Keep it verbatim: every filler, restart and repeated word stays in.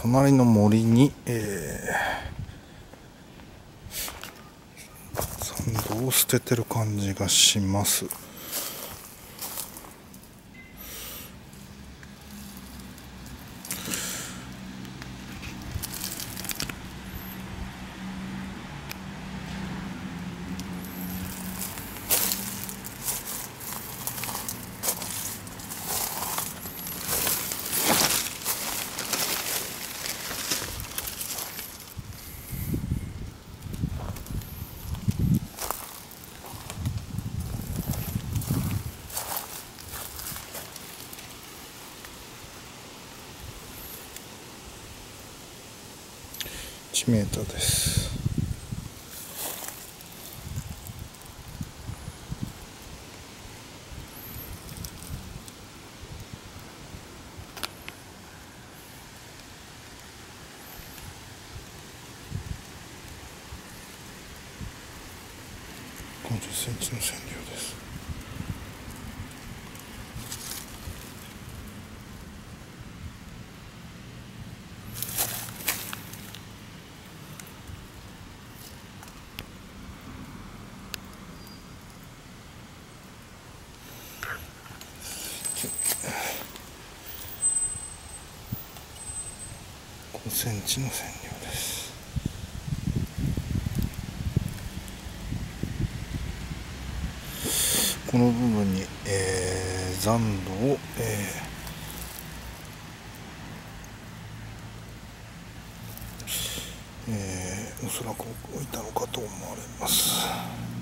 隣の森に、えー、残土を捨ててる感じがします。いちメーターです。ごじゅっセンチの線量です。ごセンチの線量です。この部分に、えー、残土を、えーえー、おそらく置いたのかと思われます。